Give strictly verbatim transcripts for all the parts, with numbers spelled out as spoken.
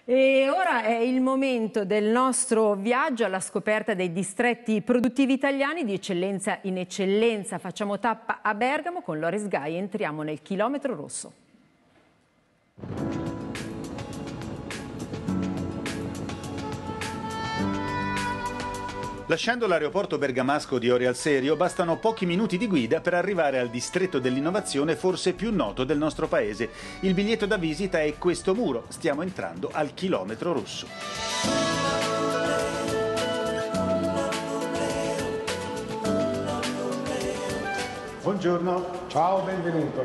E ora è il momento del nostro viaggio alla scoperta dei distretti produttivi italiani di eccellenza in eccellenza. Facciamo tappa a Bergamo con Loris Gai e entriamo nel chilometro rosso. Lasciando l'aeroporto bergamasco di Orio al Serio, bastano pochi minuti di guida per arrivare al distretto dell'innovazione forse più noto del nostro paese. Il biglietto da visita è questo muro. Stiamo entrando al chilometro rosso. Buongiorno. Ciao, benvenuto.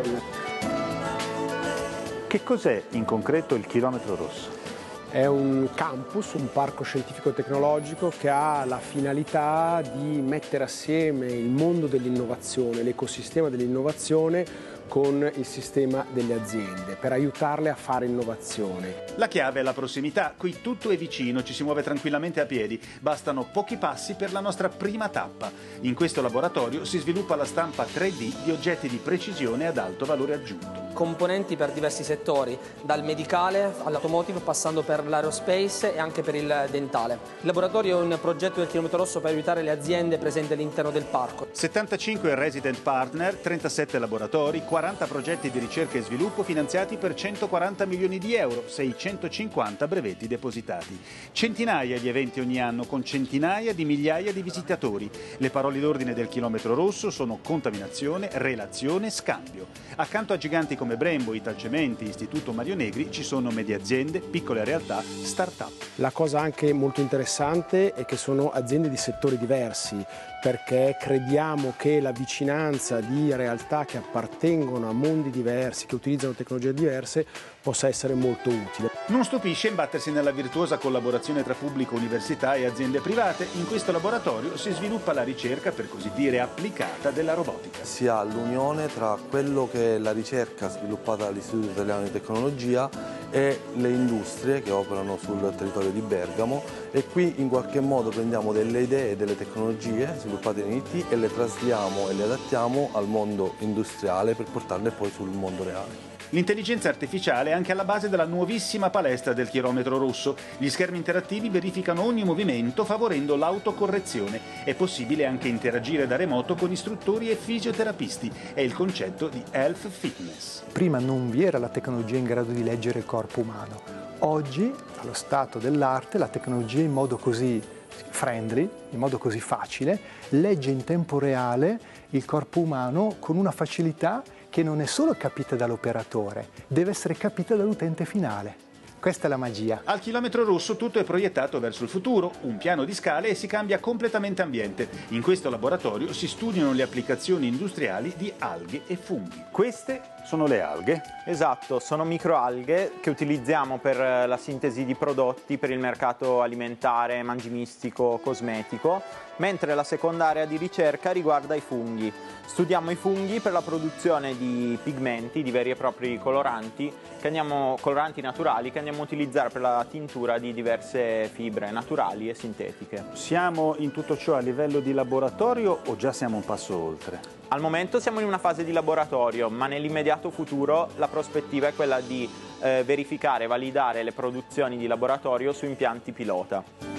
Che cos'è in concreto il chilometro rosso? È un campus, un parco scientifico-tecnologico che ha la finalità di mettere assieme il mondo dell'innovazione, l'ecosistema dell'innovazione con il sistema delle aziende per aiutarle a fare innovazione. La chiave è la prossimità, qui tutto è vicino, ci si muove tranquillamente a piedi, bastano pochi passi per la nostra prima tappa. In questo laboratorio si sviluppa la stampa tre D di oggetti di precisione ad alto valore aggiunto. Componenti per diversi settori, dal medicale all'automotive, passando per l'aerospace e anche per il dentale. Il laboratorio è un progetto del chilometro rosso per aiutare le aziende presenti all'interno del parco. settantacinque resident partner, trentasette laboratori, quaranta progetti di ricerca e sviluppo finanziati per centoquaranta milioni di euro, seicentocinquanta brevetti depositati. Centinaia di eventi ogni anno con centinaia di migliaia di visitatori. Le parole d'ordine del chilometro rosso sono contaminazione, relazione, scambio. Accanto a giganti come Brembo, Italcementi, Istituto Mario Negri ci sono medie aziende, piccole realtà, start-up. La cosa anche molto interessante è che sono aziende di settori diversi, perché crediamo che la vicinanza di realtà che appartengono a mondi diversi, che utilizzano tecnologie diverse, possa essere molto utile. Non stupisce imbattersi nella virtuosa collaborazione tra pubblico, università e aziende private. In questo laboratorio si sviluppa la ricerca, per così dire, applicata della robotica. Si ha l'unione tra quello che è la ricerca sviluppata dall'Istituto Italiano di Tecnologia e le industrie che operano sul territorio di Bergamo, e qui in qualche modo prendiamo delle idee e delle tecnologie sviluppate in I T e le trasliamo e le adattiamo al mondo industriale per portarle poi sul mondo reale. L'intelligenza artificiale è anche alla base della nuovissima palestra del chilometro rosso. Gli schermi interattivi verificano ogni movimento favorendo l'autocorrezione. È possibile anche interagire da remoto con istruttori e fisioterapisti. È il concetto di Health Fitness. Prima non vi era la tecnologia in grado di leggere il corpo umano. Oggi, allo stato dell'arte, la tecnologia in modo così friendly, in modo così facile, legge in tempo reale il corpo umano con una facilità che non è solo capita dall'operatore, deve essere capita dall'utente finale. Questa è la magia. Al chilometro rosso tutto è proiettato verso il futuro, un piano di scale e si cambia completamente ambiente. In questo laboratorio si studiano le applicazioni industriali di alghe e funghi. Queste sono le alghe. Esatto, sono microalghe che utilizziamo per la sintesi di prodotti per il mercato alimentare, mangimistico, cosmetico, mentre la seconda area di ricerca riguarda i funghi. Studiamo i funghi per la produzione di pigmenti, di veri e propri coloranti, che andiamo, coloranti naturali che andiamo a utilizzare per la tintura di diverse fibre naturali e sintetiche. Siamo in tutto ciò a livello di laboratorio o già siamo un passo oltre? Al momento siamo in una fase di laboratorio, ma nell'immediato futuro la prospettiva è quella di eh, verificare e validare le produzioni di laboratorio su impianti pilota.